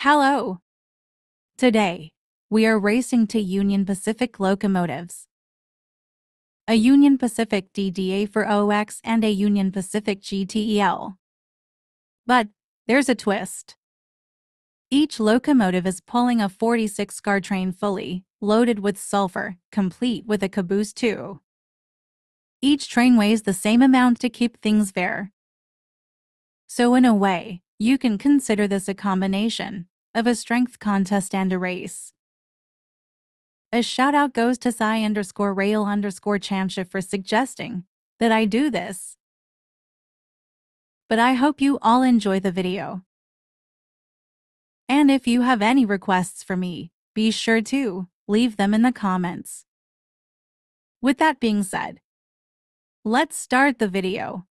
Hello! Today, we are racing to Union Pacific locomotives. A Union Pacific DDA40X and a Union Pacific GTEL. But there's a twist. Each locomotive is pulling a 46-car train fully, loaded with sulfur, complete with a caboose too. Each train weighs the same amount to keep things fair. So in a way, you can consider this a combination of a strength contest and a race. A shout out goes to Sai_Rail_Chansha for suggesting that I do this. But I hope you all enjoy the video. And if you have any requests for me, be sure to leave them in the comments. With that being said, let's start the video.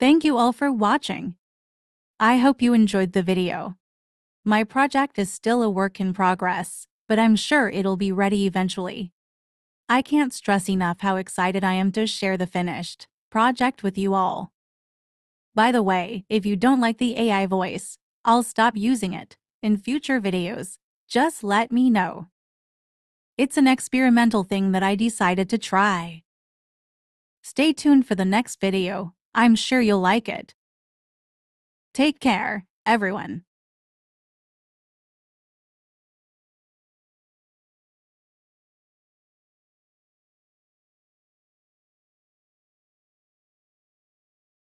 Thank you all for watching. I hope you enjoyed the video. My project is still a work in progress, but I'm sure it'll be ready eventually. I can't stress enough how excited I am to share the finished project with you all. By the way, if you don't like the AI voice, I'll stop using it in future videos. Just let me know. It's an experimental thing that I decided to try. Stay tuned for the next video. I'm sure you'll like it. Take care, everyone.